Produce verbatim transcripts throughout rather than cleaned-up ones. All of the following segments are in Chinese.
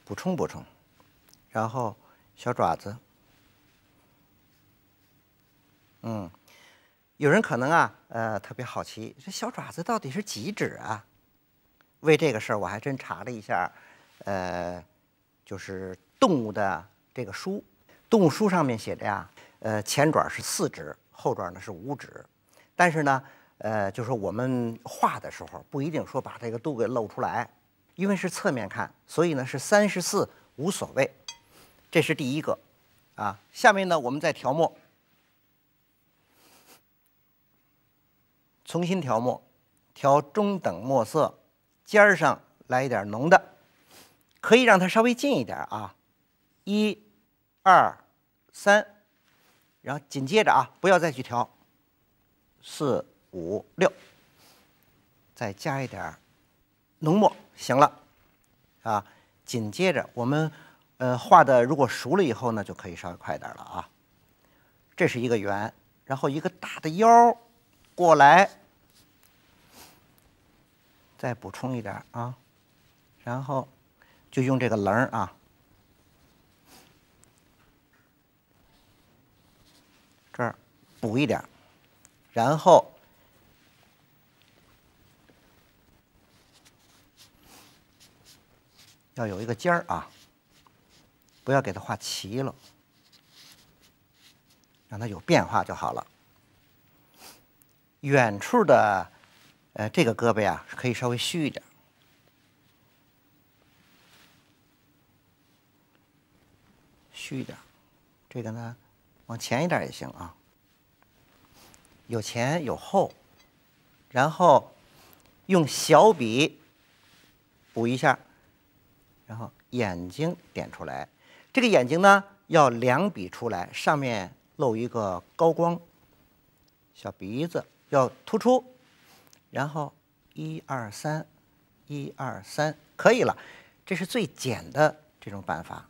补充补充，然后小爪子，嗯，有人可能啊，呃，特别好奇，这小爪子到底是几指啊？为这个事儿，我还真查了一下，呃，就是动物的这个书，动物书上面写的呀，呃，前爪是四指，后爪呢是五指，但是呢，呃，就是我们画的时候不一定说把这个都给露出来，因为是侧面看，所以呢是三十四无所谓，这是第一个，啊，下面呢我们再调墨，重新调墨，调中等墨色，尖儿上来一点浓的，可以让它稍微近一点啊，一、二、三，然后紧接着啊，不要再去调，四、五、六，再加一点浓墨，行了，啊，紧接着我们呃画的如果熟了以后呢，就可以稍微快点了啊。这是一个圆，然后一个大的腰过来，再补充一点啊，然后就用这个棱啊，这儿补一点，然后要有一个尖儿啊，不要给它画齐了，让它有变化就好了。远处的呃这个胳膊啊，可以稍微虚一点，虚一点，这个呢往前一点也行啊，有前有后，然后用小笔补一下，然后眼睛点出来。这个眼睛呢要两笔出来，上面露一个高光，小鼻子要突出，然后一二三，一二三，可以了。这是最简的这种办法。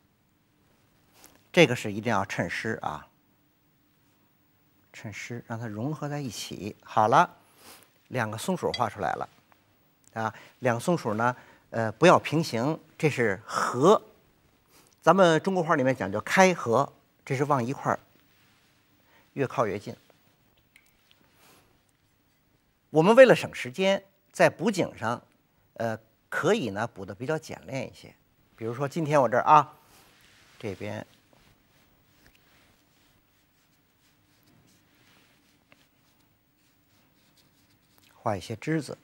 这个是一定要趁湿啊，趁湿让它融合在一起。好了，两个松鼠画出来了啊。两个松鼠呢，呃，不要平行，这是合。咱们中国画里面讲究开合，这是往一块儿越靠越近。我们为了省时间，在补景上，呃，可以呢补的比较简练一些。比如说今天我这儿啊，这边画一些枝子，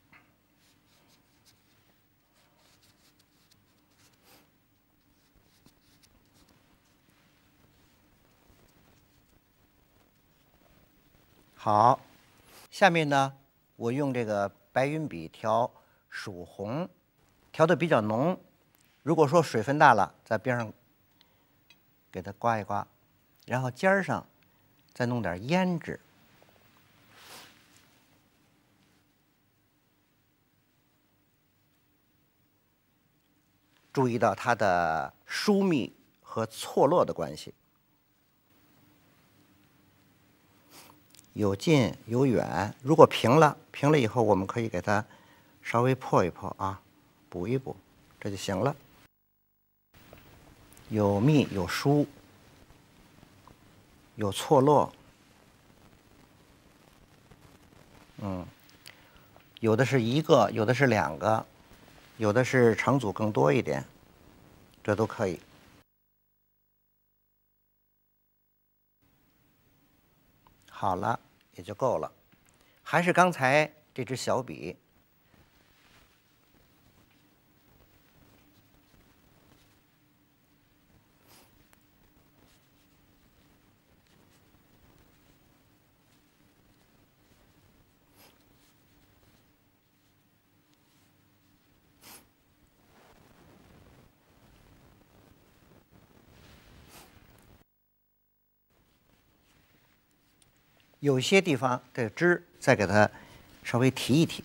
好。下面呢，我用这个白云笔调曙红，调的比较浓。如果说水分大了，在边上给它刮一刮，然后尖儿上再弄点胭脂。注意到它的疏密和错落的关系，有近有远。如果平了，平了以后，我们可以给它稍微破一破啊，补一补，这就行了。有密有疏，有错落，嗯，有的是一个，有的是两个，有的是成组更多一点，这都可以。好了，也就够了。还是刚才这支小笔，有些地方这个枝再给它稍微提一提，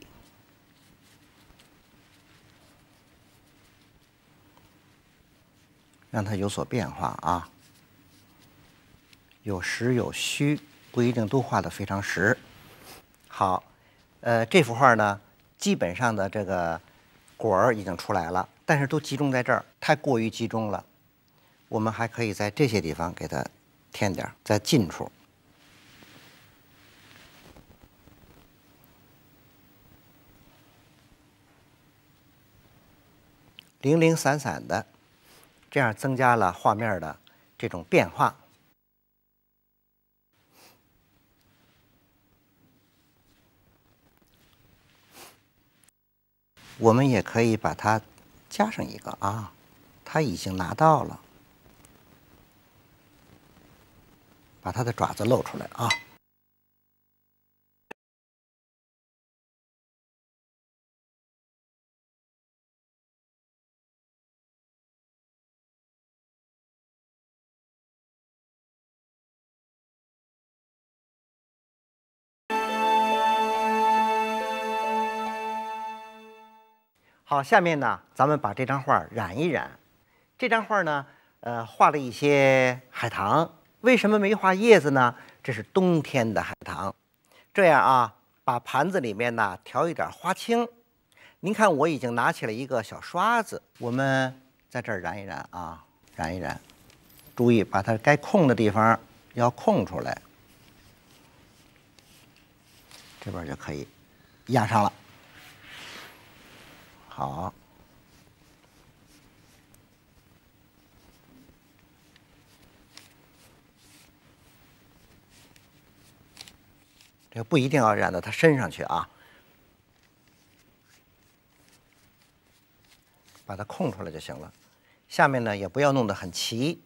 让它有所变化啊。有实有虚，不一定都画得非常实。好，呃，这幅画呢，基本上的这个果儿已经出来了，但是都集中在这儿，太过于集中了。我们还可以在这些地方给它添点儿，在近处。零零散散的，这样增加了画面的这种变化。我们也可以把它加上一个啊，它已经拿到了，把它的爪子露出来啊。好，下面呢，咱们把这张画染一染。这张画呢，呃，画了一些海棠。为什么没画叶子呢？这是冬天的海棠。这样啊，把盘子里面呢调一点花青。您看，我已经拿起了一个小刷子，我们在这儿染一染啊，染一染。注意，把它该空的地方要空出来，这边就可以压上了。好，这个不一定要染到它身上去啊，把它空出来就行了。下面呢也不要弄得很齐。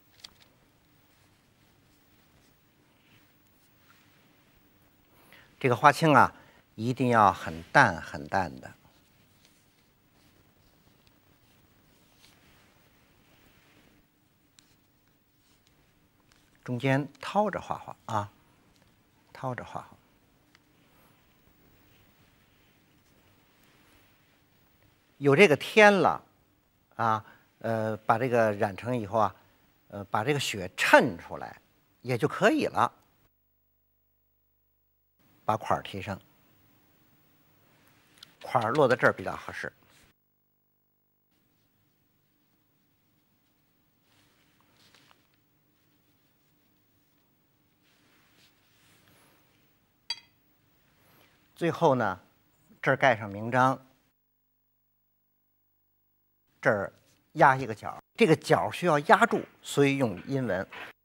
这个花青啊，一定要很淡很淡的。中间掏着画画啊，掏着画画。有这个天了啊，呃，把这个染成以后啊，呃，把这个雪衬出来也就可以了。把款儿提上，款儿落在这儿比较合适。最后呢，这儿盖上名章，这儿压一个角，这个角需要压住，所以用阴文。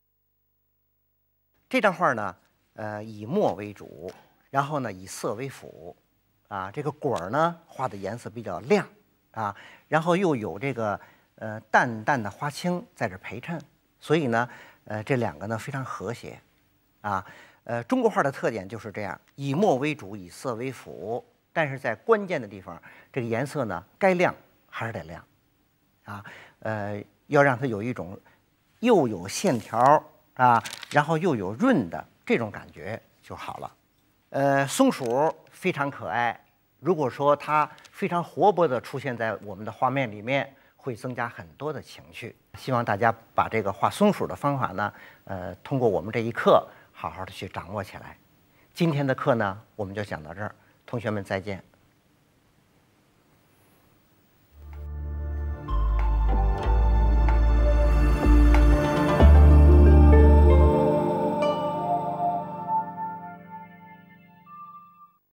这张画呢，呃，以墨为主，然后呢，以色为辅，啊，这个果儿呢画的颜色比较亮，啊，然后又有这个呃淡淡的花青在这陪衬，所以呢，呃，这两个呢非常和谐，啊。呃，中国画的特点就是这样，以墨为主，以色为辅。但是在关键的地方，这个颜色呢，该亮还是得亮，啊，呃，要让它有一种又有线条啊，然后又有润的这种感觉就好了。呃，松鼠非常可爱，如果说它非常活泼地出现在我们的画面里面，会增加很多的情绪。希望大家把这个画松鼠的方法呢，呃，通过我们这一课。好好的去掌握起来。今天的课呢，我们就讲到这儿，同学们再见。